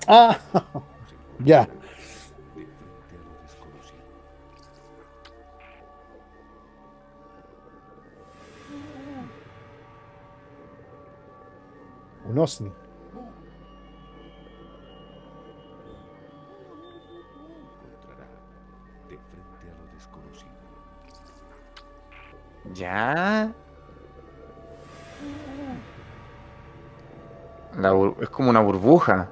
Ah, ya. De frente a lo desconocido. Un OSNI. Encontrará de frente a lo desconocido. Ya. Es como una burbuja.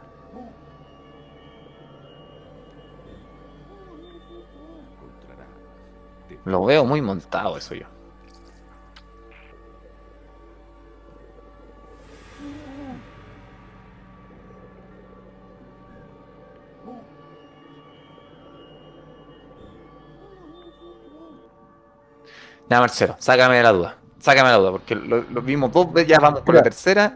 Encontrará de Lo frente veo a lo muy montado eso desconocido. yo. Ya, Marcelo, sácame de la duda. Sácame de la duda, porque lo vimos dos veces, ya vamos por la Mira, tercera.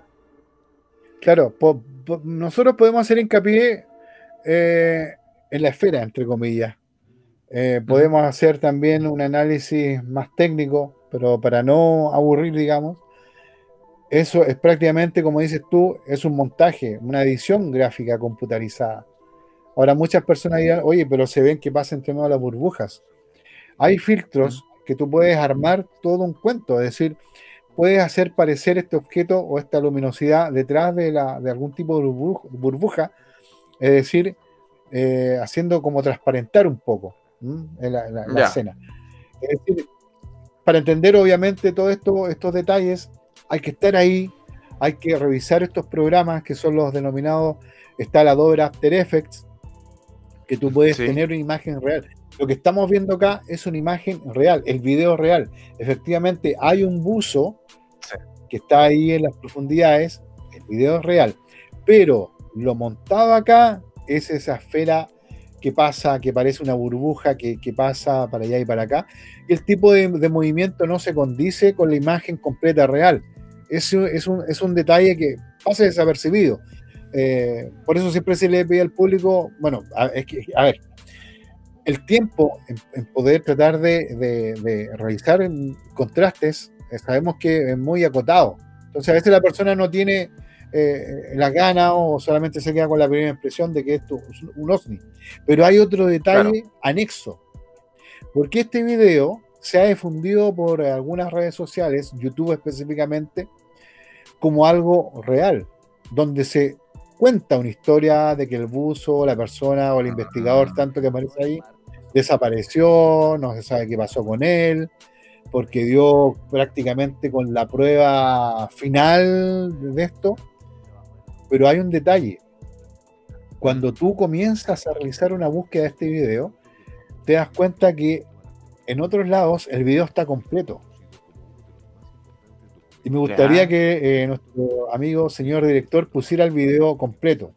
claro, nosotros podemos hacer hincapié eh, en la esfera, entre comillas. Ujú. Podemos hacer también un análisis más técnico, pero para no aburrir, digamos, eso es prácticamente, como dices tú, es un montaje, una edición gráfica computarizada. Ahora muchas personas dirán, oye, pero se ven que pasa entre medio de las burbujas. Hay Mm. filtros que tú puedes armar todo un cuento, es decir, puedes hacer parecer este objeto o esta luminosidad detrás de algún tipo de burbuja, es decir, haciendo como transparentar un poco la Ya. escena. Es decir, para entender obviamente todo esto, estos detalles, hay que estar ahí, hay que revisar estos programas que son los denominados, está el Adobe After Effects, que tú puedes Sí. tener una imagen real. Lo que estamos viendo acá es una imagen real, el video es real. Efectivamente, hay un buzo Sí. que está ahí en las profundidades, el video es real, pero lo montado acá es esa esfera que pasa, que parece una burbuja que pasa para allá y para acá, y el tipo de movimiento no se condice con la imagen completa real. Es un detalle que pasa desapercibido. Por eso siempre se le pide al público, bueno, es que, a ver, el tiempo en poder tratar de realizar contrastes, sabemos que es muy acotado. Entonces a veces la persona no tiene las ganas o solamente se queda con la primera impresión de que esto es un OVNI. Pero hay otro Claro. detalle anexo, porque este video se ha difundido por algunas redes sociales, YouTube específicamente, como algo real, donde se cuenta una historia de que el buzo, la persona o el investigador, Mm. tanto que aparece ahí, desapareció, no se sabe qué pasó con él, porque dio prácticamente con la prueba final de esto, pero hay un detalle. Cuando Mm. tú comienzas a realizar una búsqueda de este video, te das cuenta que en otros lados el video está completo. Y me gustaría Ya. que nuestro amigo señor director pusiera el video completo.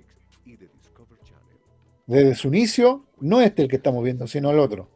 Desde su inicio, no este el que estamos viendo, sino el otro.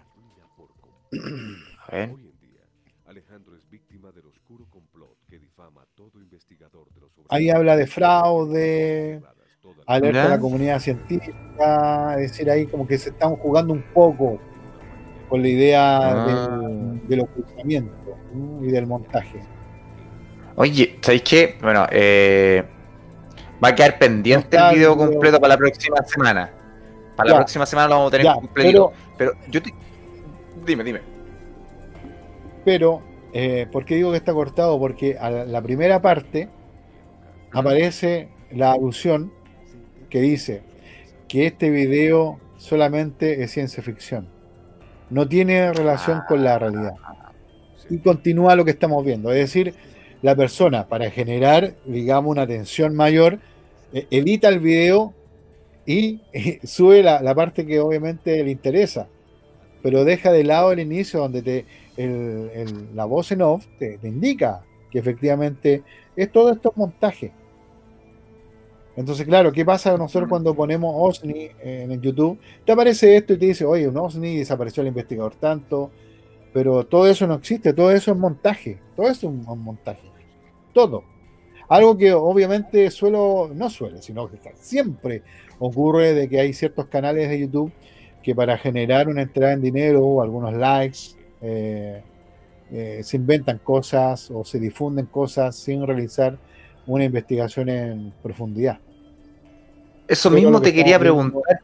A ver. Hoy en día, Alejandro es víctima del oscuro complot que difama a todo investigador de lo Ahí habla de sobrenatural, fraude, todas las alerta a la Ya. comunidad científica, es decir, ahí como que se están jugando un poco con la idea Ah. del ocultamiento, ¿no? Y del montaje. Oye, ¿sabéis qué? Bueno, va a quedar No pendiente el está el video video completo para la completo. próxima semana. Para la Ya, próxima semana lo vamos a tener ya, completito. Pero yo te... Dime, dime. pero, ¿por qué digo que está cortado? Porque a la primera parte ¿Mm? aparece la alusión que dice que este video solamente es ciencia ficción, no tiene relación con la Ah, realidad. Y continúa lo que estamos viendo, es decir, la persona para generar, digamos, una tensión mayor, edita el video y sube la parte que obviamente le interesa, pero deja de lado el inicio donde la voz en off te indica que efectivamente es todo esto montaje. Entonces, claro, ¿qué pasa nosotros cuando ponemos OSNI en el YouTube? Te aparece esto y te dice, oye, un OSNI, desapareció el investigador tanto, pero todo eso no existe, todo eso es montaje, todo eso es un montaje, todo. Algo que obviamente no suele, sino que siempre ocurre de que hay ciertos canales de YouTube que para generar una entrada en dinero o algunos likes, eh, se inventan cosas o se difunden cosas sin realizar una investigación en profundidad. Eso pero mismo lo que te quería estamos viendo, preguntar.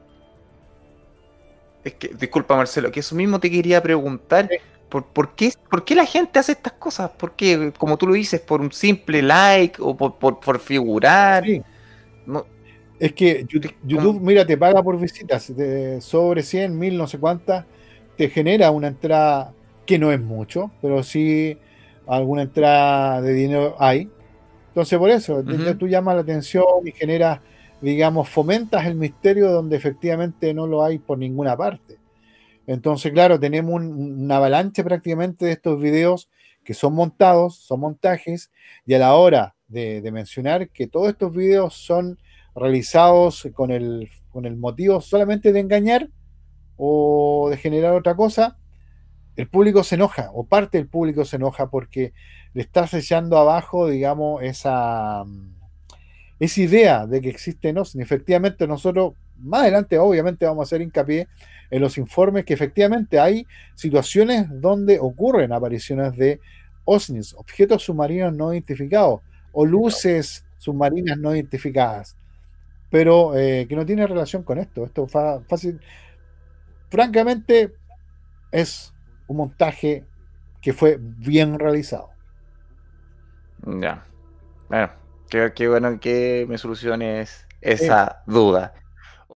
Es que, disculpa Marcelo, que eso mismo te quería preguntar. ¿Por qué la gente hace estas cosas? ¿Por qué, como tú lo dices, por un simple like o por figurar? sí, No, es que como- YouTube, mira, te paga por visitas, sobre 100 1000, no sé cuántas, te genera una entrada que no es mucho, pero sí alguna entrada de dinero hay. Entonces, por eso, Ujú. tú llamas la atención y generas, digamos, fomentas el misterio donde efectivamente no lo hay por ninguna parte. Entonces, claro, tenemos una avalancha prácticamente de estos videos que son montados, son montajes, y a la hora de mencionar que todos estos videos son realizados con el motivo solamente de engañar o de generar otra cosa, el público se enoja, o parte del público se enoja porque le estás echando abajo, digamos, esa idea de que existen OVNI. Efectivamente, nosotros más adelante, obviamente, vamos a hacer hincapié en los informes que efectivamente hay situaciones donde ocurren apariciones de OVNIs, objetos submarinos no identificados, o luces submarinas no identificadas, pero que no tiene relación con esto. Esto fácil, francamente, es un montaje que fue bien realizado. Ya. Bueno, qué bueno que me soluciones Sí, esa duda.